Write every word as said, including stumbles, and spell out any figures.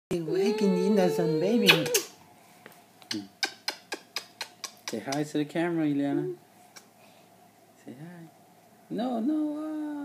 Waking innocent baby. Say hi to the camera, Eliana. Say hi. No, no. Uh...